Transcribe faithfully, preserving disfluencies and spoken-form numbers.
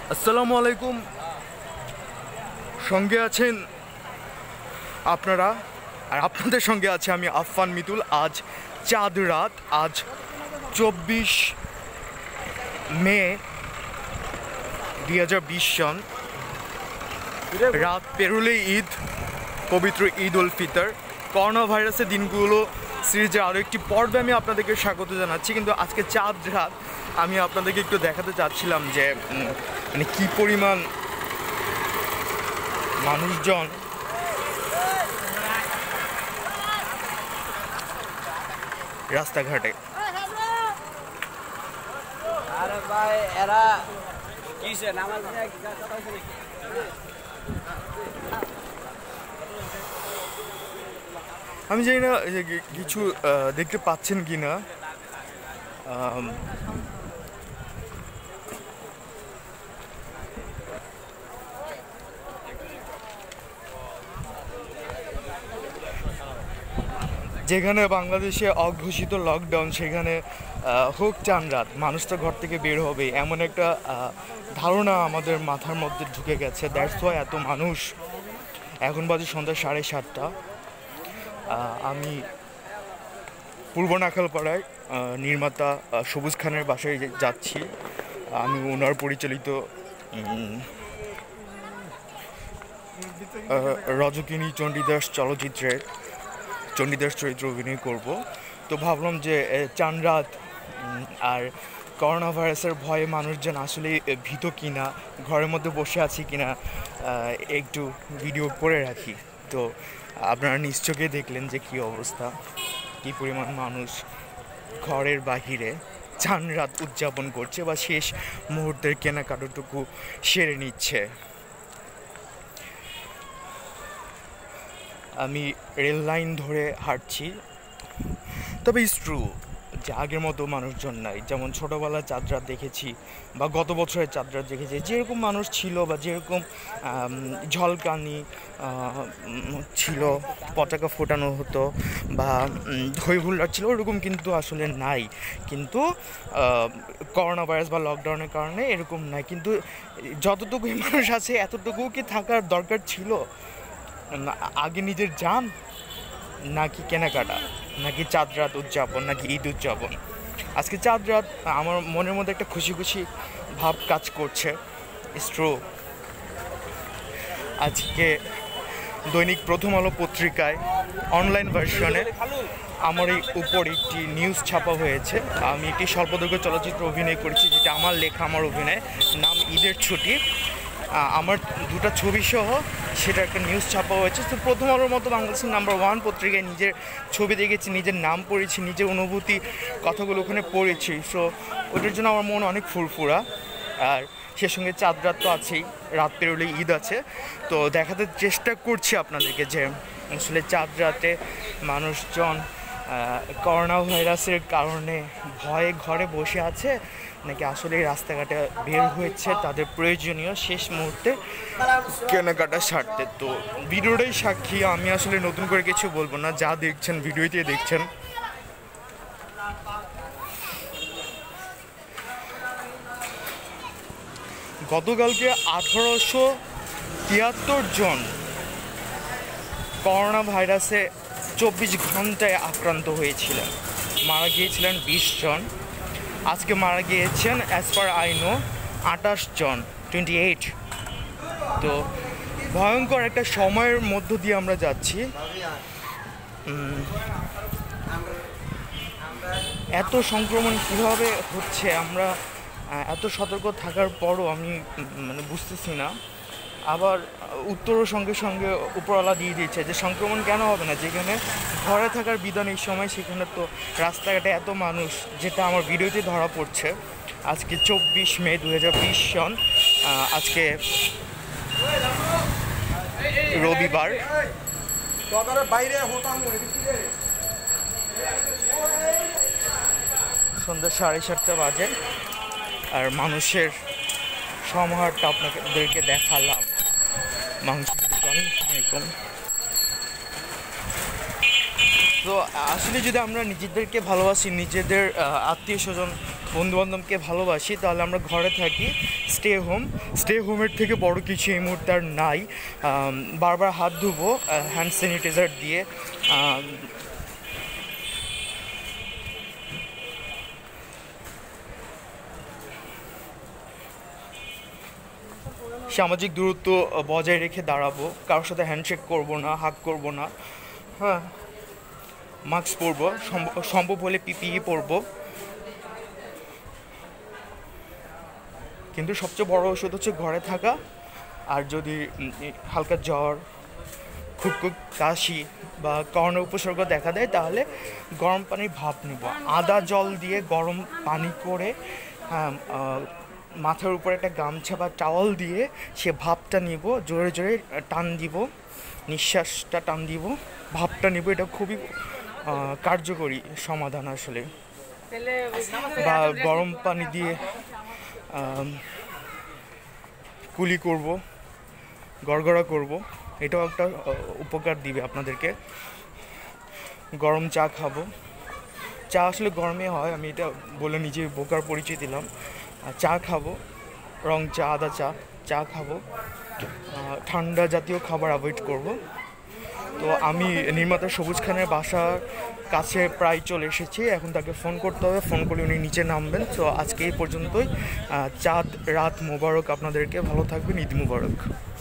আসসালামু আলাইকুম। সঙ্গে আছেন আপনারা, আর আপনাদের সঙ্গে আছে আমি আফফান মিতুল। আজ চাঁদ রাত, আজ চব্বিশ মে দুই হাজার বিশ সন। রাত পেরোলেই ঈদ, পবিত্র ঈদ উল ফিতর। করোনা ভাইরাসের দিনগুলো সিরিজের আরও একটি পর্বে আমি আপনাদেরকে স্বাগত জানাচ্ছি। কিন্তু আজকে চাঁদ রাত আমি আপনাদেরকে একটু দেখাতে চাচ্ছিলাম যে মানে কী পরিমাণ মানুষজন রাস্তাঘাটে। আরে ভাই এরা কিসে নামাজ আমি জানি না যে কিছু দেখতে পাচ্ছেন কি না। যেখানে বাংলাদেশে অঘোষিত লকডাউন, সেখানে হোক চান রাত, মানুষ তো ঘর থেকে বের হবে এমন একটা ধারণা আমাদের মাথার মধ্যে ঢুকে গেছে। দ্যাটস ওয়াই এত মানুষ। এখন বাজে সন্ধ্যা সাড়ে সাতটা। আমি পূর্ব নাখালপাড়ায় নির্মাতা সবুজ খানের বাসায় যাচ্ছি। আমি ওনার পরিচালিত রজকিনী চণ্ডীদাস চলচ্চিত্রের চণ্ডীদাস চরিত্র অভিনয় করব। তো ভাবলাম যে চান রাত আর করোনা ভাইরাসের ভয়ে মানুষজন আসলে ভীত কিনা, ঘরের মধ্যে বসে আছি কিনা, একটু ভিডিও করে রাখি। তো আপনারা নিশ্চয়ই দেখলেন যে কী অবস্থা, কী পরিমাণ মানুষ ঘরের বাহিরে চান রাত উদযাপন করছে বা শেষ মুহূর্তের কেনাকাটাটুকু সেরে নিচ্ছে। আমি রেল লাইন ধরে হাঁটছি, তবে ইটস ট্রু যে আগের মতো মানুষজন নাই। যেমন ছোটোবেলায় চাঁদ রাত দেখেছি বা গত বছরের চাঁদ রাত দেখেছি, যেরকম মানুষ ছিল বা যেরকম ঝলকানি ছিল, পতাকা ফোটানো হতো বা হই হুল্লার ছিল, ওরকম কিন্তু আসলে নাই। কিন্তু করোনা ভাইরাস বা লকডাউনের কারণে এরকম নাই। কিন্তু যতটুকুই মানুষ আছে এতটুকু কি থাকার দরকার ছিল? আগে নিজের জান, নাকি কেনাকাটা, নাকি চাঁদ রাত উদযাপন, নাকি ঈদ উদযাপন? আজকে চাঁদ রাত আমার মনের মধ্যে একটা খুশি খুশি ভাব কাজ করছে। It's true. আজকে দৈনিক প্রথম আলো পত্রিকায় অনলাইন ভার্সনে আমার এই উপর একটি নিউজ ছাপা হয়েছে। আমি একটি স্বল্পদৈর্ঘ্য চলচ্চিত্র অভিনয় করেছি, যেটা আমার লেখা, আমার অভিনয়, নাম ঈদের ছুটি। আমার দুটো ছবি সহ সেটা একটা নিউজ ছাপা হয়েছে। তো প্রথম আলোর মতো বাংলাদেশের নাম্বার ওয়ান পত্রিকায় নিজের ছবি দেখেছি, নিজের নাম পড়েছি, নিজের অনুভূতি কথাগুলো ওখানে পড়েছি। সো ওটার জন্য আমার মন অনেক ফুরফুরা। আর সে সঙ্গে চাঁদ রাত তো আছেই, রাত পেরোলেই ঈদ আছে। তো দেখাতে চেষ্টা করছি আপনাদেরকে যে আসলে চাঁদ রাতে মানুষজন করোনা ভাইরাসের কারণে ভয়ে ঘরে বসে আছে, নাকি আসলে রাস্তাঘাটে বের হয়েছে তাদের প্রয়োজনীয় শেষ মুহূর্তে কেনাকাটা সারতে। তো ভিডিওটাই সাক্ষী। আমি আসলে নতুন করে কিছু বলবো না, যা দেখছেন ভিডিওতে দেখছেন। গতকালকে আঠারোশো তিয়াত্তর জন করোনা ভাইরাসে চব্বিশ ঘন্টায় আক্রান্ত হয়েছিলেন, মারা গিয়েছিলেন বিশ জন। আজকে মারা গিয়েছেন অ্যাজ পার আইনো আটাশ জন, টোয়েন্টি এইট। তো ভয়ঙ্কর একটা সময়ের মধ্য দিয়ে আমরা যাচ্ছি। এত সংক্রমণ কীভাবে হচ্ছে, আমরা এত সতর্ক থাকার পরও আমি মানে বুঝতেছি না। আবার উত্তরও সঙ্গে সঙ্গে উপরওয়ালা দিয়ে দিচ্ছে যে সংক্রমণ কেন হবে না, যেখানে ঘরে থাকার বিধান এই সময়, সেখানে তো রাস্তাঘাটে এত মানুষ, যেটা আমার ভিডিওতে ধরা পড়ছে। আজকে চব্বিশ মে দু হাজার বিশ সন, আজকে রবিবার। সন্ধ্যা সাড়ে সাতটা বাজে, আর মানুষের সমাহারটা আপনাদেরকে দেখালাম। মাংসের দোকান এরকম। তো আসলে যদি আমরা নিজেদেরকে ভালোবাসি, নিজেদের আত্মীয় স্বজন বন্ধুবান্ধবকে ভালোবাসি, তাহলে আমরা ঘরে থাকি, স্টে হোম। স্টে হোমের থেকে বড় কিছু এই মুহূর্তে আর নাই। বারবার হাত ধুবো হ্যান্ড স্যানিটাইজার দিয়ে। সামাজিক দূরত্ব বজায় রেখে দাঁড়াবো, কারোর সাথে হ্যান্ডশেক করব না, হাগ করব না। হ্যাঁ, মাস্ক পরবো, সম্ভব হলে পিপিই পরবো। কিন্তু সবচেয়ে বড় ওষুধ হচ্ছে ঘরে থাকা। আর যদি হালকা জ্বর, খুব কাশি বা করোনা উপসর্গ দেখা দেয়, তাহলে গরম পানির ভাপ নেব। আদা জল দিয়ে গরম পানি করে, হ্যাঁ, মাথার উপরে একটা গামছা বা টাওয়াল দিয়ে সে ভাপটা নিব, জোরে জোরে টান দিব, নিঃশ্বাসটা টান দিব, ভাপটা নিব। এটা খুবই কার্যকরী সমাধান আসলে। বা গরম পানি দিয়ে কুলি করব, গড়গড়া করব, এটাও একটা উপকার দিবে আপনাদেরকে। গরম চা খাবো, চা আসলে গরমে হয়, আমি এটা বলে নিজে বোকার পরিচয় দিলাম। চা খাবো, রং চা, আদা চা, চা খাবো। ঠান্ডা জাতীয় খাবার অ্যাভয়েড করব। তো আমি নির্মাতা সবুজ খানের বাসার কাছে প্রায় চলে এসেছি, এখন তাকে ফোন করতে হবে, ফোন করলে উনি নিচে নামবেন। তো আজকে এই পর্যন্তই। চাঁদ রাত মোবারক আপনাদেরকে, ভালো থাকবেন, ঈদ মোবারক।